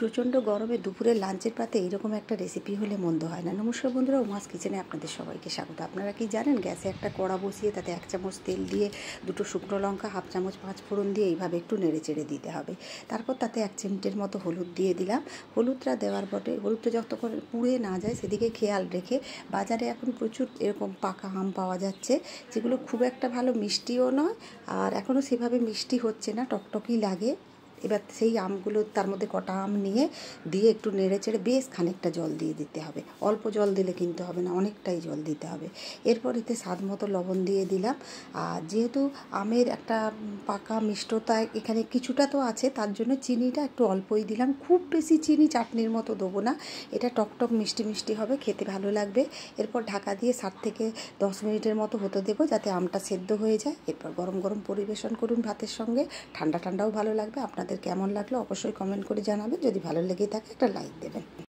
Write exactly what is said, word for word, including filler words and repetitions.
প্রচণ্ড গরমে দুপুরের লাঞ্চের পাতে এইরকম একটা রেসিপি হলে মন্দ হয় না। নমস্কার বন্ধুরা, উমাস কিচেনে আপনাদের সবাইকে স্বাগত। আপনারা কি জানেন, গ্যাসে একটা কড়া বসিয়ে তাতে এক চামচ তেল দিয়ে দুটো শুকনো লঙ্কা, হাফ চামচ পাঁচ ফোড়ন দিয়ে এইভাবে একটু নেড়ে চেড়ে দিতে হবে। তারপর তাতে এক চিমটের মতো হলুদ দিয়ে দিলাম। হলুদটা দেওয়ার পরে হলুদটা যতক্ষণ পুড়ে না যায় সেদিকে খেয়াল রেখে, বাজারে এখন প্রচুর এরকম পাকা আম পাওয়া যাচ্ছে, যেগুলো খুব একটা ভালো মিষ্টিও নয় আর এখনও সেভাবে মিষ্টি হচ্ছে না, টকটকই লাগে। এবার সেই আমগুলো তার মধ্যে কটা আম নিয়ে দিয়ে একটু নেড়ে চেড়ে বেশ খানিকটা জল দিয়ে দিতে হবে। অল্প জল দিলে কিনতে হবে না, অনেকটাই জল দিতে হবে। এরপর এতে স্বাদ মতো লবণ দিয়ে দিলাম। আর যেহেতু আমের একটা পাকা মিষ্টতা এখানে কিছুটা তো আছে, তার জন্য চিনিটা একটু অল্পই দিলাম। খুব বেশি চিনি চাটনির মতো দেবো না, এটা টকটক মিষ্টি মিষ্টি হবে, খেতে ভালো লাগবে। এরপর ঢাকা দিয়ে সাত থেকে দশ মিনিটের মতো হতে দেবো, যাতে আমটা সেদ্ধ হয়ে যায়। এরপর গরম গরম পরিবেশন করুন ভাতের সঙ্গে। ঠান্ডা ঠান্ডাও ভালো লাগবে। আপনাদের কেমন লাগলো অবশ্যই কমেন্ট করে জানাবেন। যদি ভালো লেগে থাকে একটা লাইক দেবেন।